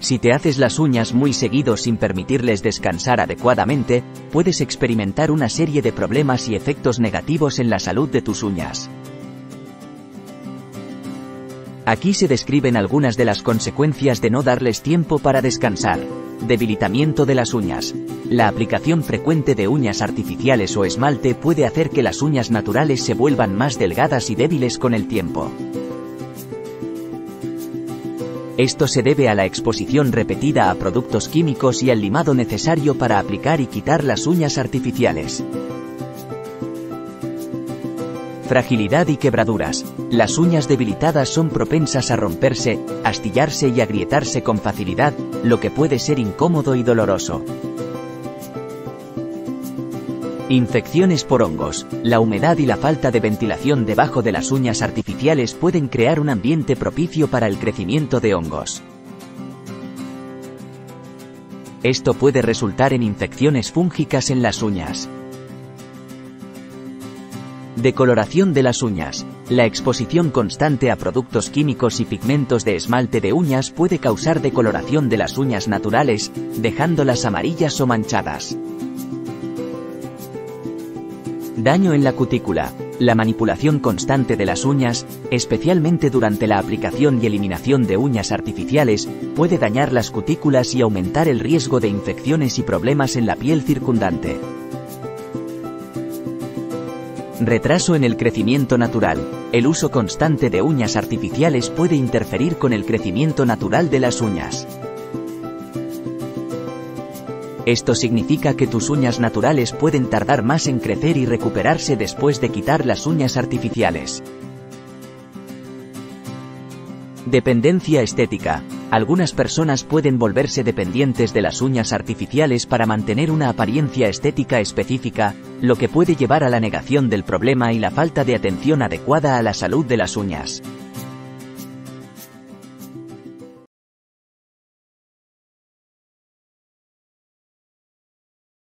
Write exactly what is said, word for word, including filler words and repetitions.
Si te haces las uñas muy seguido sin permitirles descansar adecuadamente, puedes experimentar una serie de problemas y efectos negativos en la salud de tus uñas. Aquí se describen algunas de las consecuencias de no darles tiempo para descansar. Debilitamiento de las uñas. La aplicación frecuente de uñas artificiales o esmalte puede hacer que las uñas naturales se vuelvan más delgadas y débiles con el tiempo. Esto se debe a la exposición repetida a productos químicos y al limado necesario para aplicar y quitar las uñas artificiales. Fragilidad y quebraduras. Las uñas debilitadas son propensas a romperse, astillarse y agrietarse con facilidad, lo que puede ser incómodo y doloroso. Infecciones por hongos. La humedad y la falta de ventilación debajo de las uñas artificiales pueden crear un ambiente propicio para el crecimiento de hongos. Esto puede resultar en infecciones fúngicas en las uñas. Decoloración de las uñas. La exposición constante a productos químicos y pigmentos de esmalte de uñas puede causar decoloración de las uñas naturales, dejándolas amarillas o manchadas. Daño en la cutícula. La manipulación constante de las uñas, especialmente durante la aplicación y eliminación de uñas artificiales, puede dañar las cutículas y aumentar el riesgo de infecciones y problemas en la piel circundante. Retraso en el crecimiento natural. El uso constante de uñas artificiales puede interferir con el crecimiento natural de las uñas. Esto significa que tus uñas naturales pueden tardar más en crecer y recuperarse después de quitar las uñas artificiales. Dependencia estética. Algunas personas pueden volverse dependientes de las uñas artificiales para mantener una apariencia estética específica, lo que puede llevar a la negación del problema y la falta de atención adecuada a la salud de las uñas.